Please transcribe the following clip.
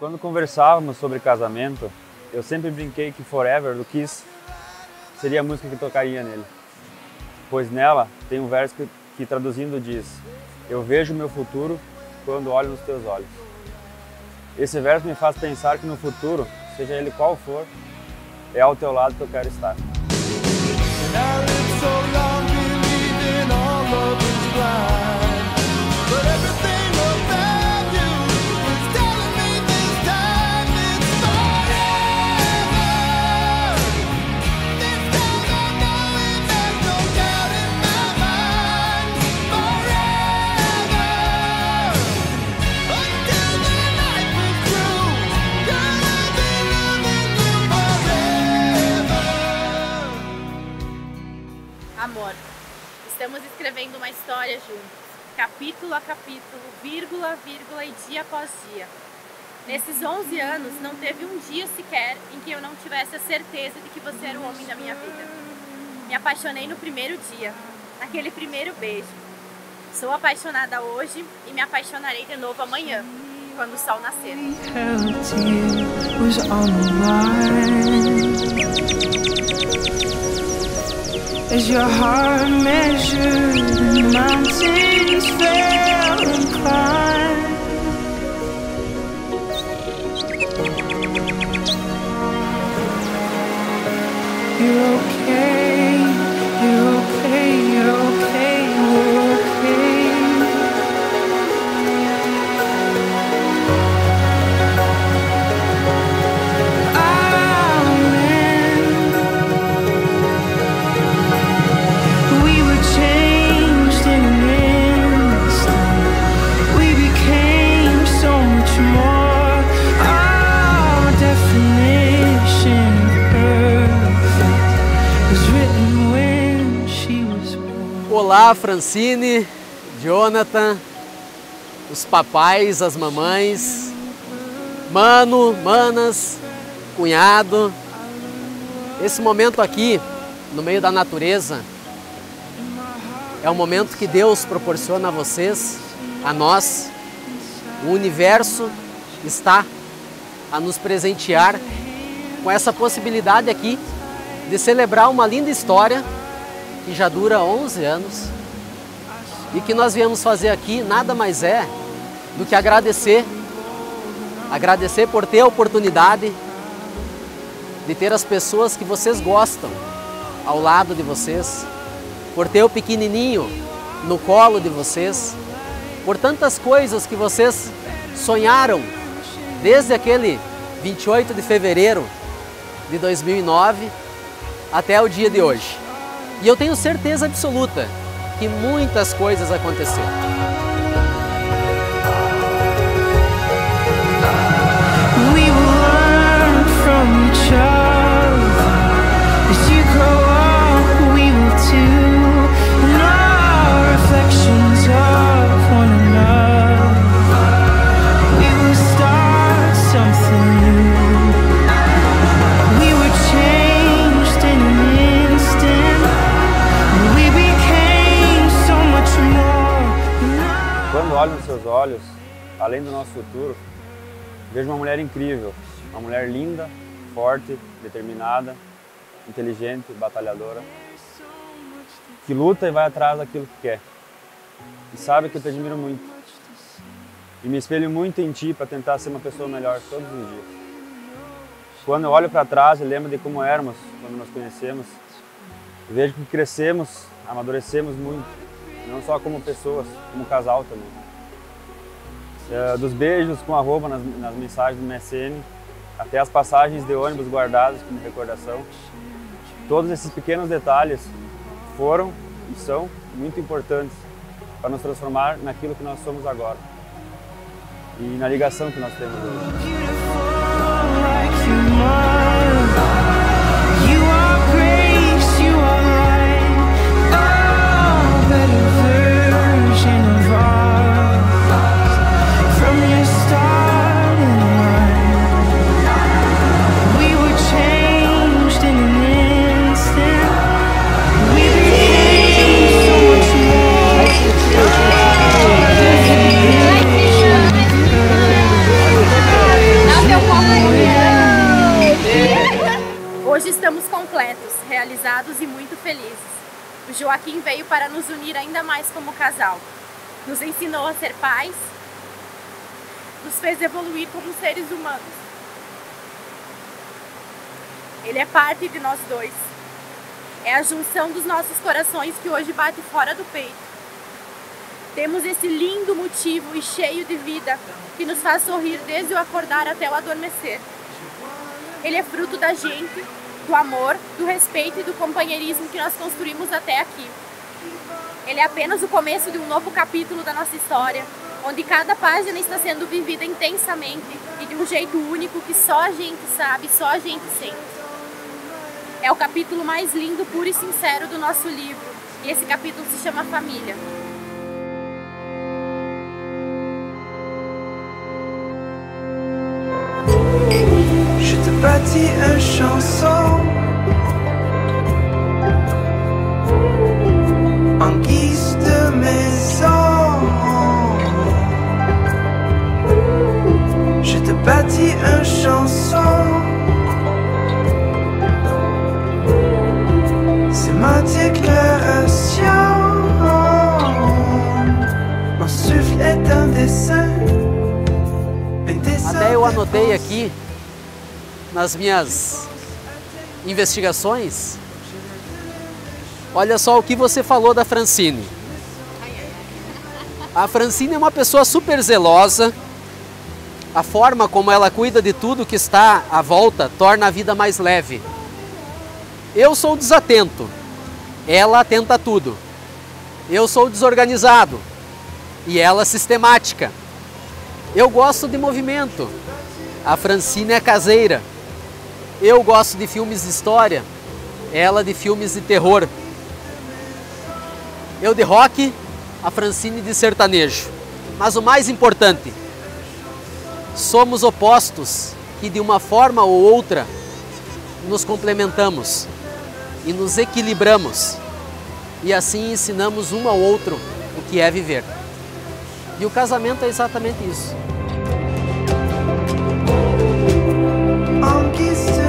Quando conversávamos sobre casamento, eu sempre brinquei que Forever, do Kiss, seria a música que tocaria nele. Pois nela tem um verso que traduzindo diz: eu vejo o meu futuro quando olho nos teus olhos. Esse verso me faz pensar que no futuro, seja ele qual for, é ao teu lado que eu quero estar. Amor, estamos escrevendo uma história juntos, capítulo a capítulo, vírgula a vírgula e dia após dia. Nesses 11 anos, não teve um dia sequer em que eu não tivesse a certeza de que você era o homem da minha vida. Me apaixonei no primeiro dia, naquele primeiro beijo. Sou apaixonada hoje e me apaixonarei de novo amanhã, quando o sol nascer. As your heart measured and mountains fell and climbed, you're okay, you're okay, you're okay, we're okay. Olá, Francine, Jonathan, os papais, as mamães, mano, manas, cunhado. Esse momento aqui, no meio da natureza, é um momento que Deus proporciona a vocês, a nós. O universo está a nos presentear com essa possibilidade aqui de celebrar uma linda história que já dura 11 anos e que nós viemos fazer aqui nada mais é do que agradecer por ter a oportunidade de ter as pessoas que vocês gostam ao lado de vocês, por ter o pequenininho no colo de vocês, por tantas coisas que vocês sonharam desde aquele 28 de fevereiro de 2009 até o dia de hoje. E eu tenho certeza absoluta que muitas coisas aconteceram. we will learn from each other. As you grow up, we will too, and our reflections of one another. We will start something new. We were changed in an instant. We became so much more. Quando olho nos seus olhos, além do nosso futuro, vejo uma mulher incrível, uma mulher linda, forte, determinada, inteligente, batalhadora, que luta e vai atrás daquilo que quer. E sabe que eu te admiro muito. E me espelho muito em ti para tentar ser uma pessoa melhor todos os dias. Quando eu olho para trás e lembro de como éramos quando nos conhecemos, vejo que crescemos, amadurecemos muito, não só como pessoas, como casal também. Dos beijos com arroba nas mensagens do MSN, até as passagens de ônibus guardadas como recordação. Todos esses pequenos detalhes foram e são muito importantes para nos transformar naquilo que nós somos agora e na ligação que nós temos hoje. estamos completos, realizados e muito felizes. O Joaquim veio para nos unir ainda mais como casal. Nos ensinou a ser pais, nos fez evoluir como seres humanos. Ele é parte de nós dois. É a junção dos nossos corações que hoje bate fora do peito. Temos esse lindo motivo e cheio de vida que nos faz sorrir desde o acordar até o adormecer. Ele é fruto da gente, do amor, do respeito e do companheirismo que nós construímos até aqui. Ele é apenas o começo de um novo capítulo da nossa história, onde cada página está sendo vivida intensamente e de um jeito único que só a gente sabe, só a gente sente. É o capítulo mais lindo, puro e sincero do nosso livro, e esse capítulo se chama Família. Je te bâtis une chanson en guise de maison. Je te bâtis une chanson, c'est ma déclaration. Mon souffle est un dessin. Até eu anotei aqui nas minhas investigações. Olha só o que você falou da Francine. A Francine é uma pessoa super zelosa. A forma como ela cuida de tudo que está à volta torna a vida mais leve. Eu sou desatento. Ela atenta a tudo. Eu sou desorganizado. E ela sistemática. Eu gosto de movimento. A Francine é caseira. Eu gosto de filmes de história. Ela de filmes de terror. Eu de rock, a Francine de sertanejo. Mas o mais importante, somos opostos que de uma forma ou outra nos complementamos e nos equilibramos. E assim ensinamos um ao outro o que é viver. E o casamento é exatamente isso. En guise